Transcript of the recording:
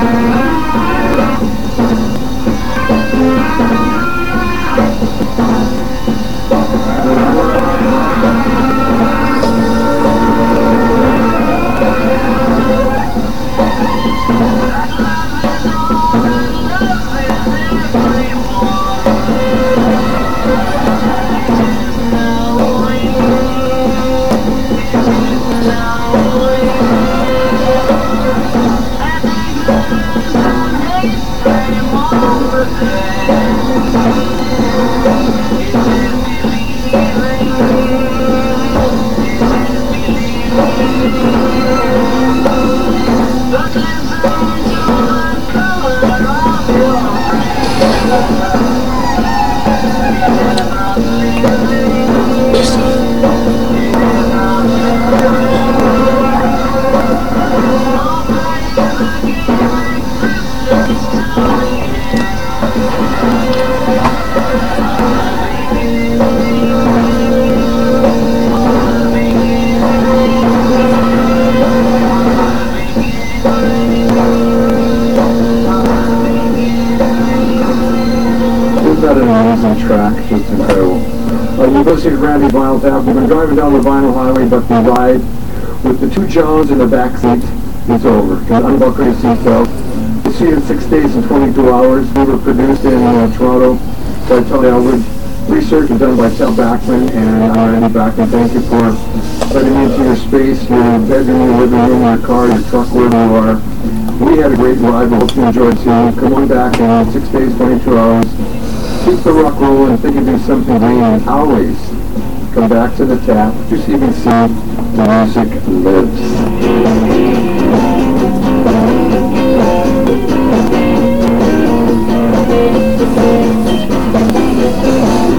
Track, it's incredible. You go see Randy Vinyl Tab. We've been driving down the Vinyl Highway, but the ride with the two Johns in the back seat is over. You can unbuckle your seatbelt. You see it in 6 days and 22 hours. We were produced in Toronto by Tony Elwood. Research was done by Tel Backman and Randy Backman. Thank you for letting me into your space, your bedroom, your living room, your car, your truck, wherever you are. We had a great ride. We hope you enjoyed too. Come on back in 6 days, 22 hours. Keep the rock rolling, think you do something green, and always come back to the tap. Just so you can see the music lives.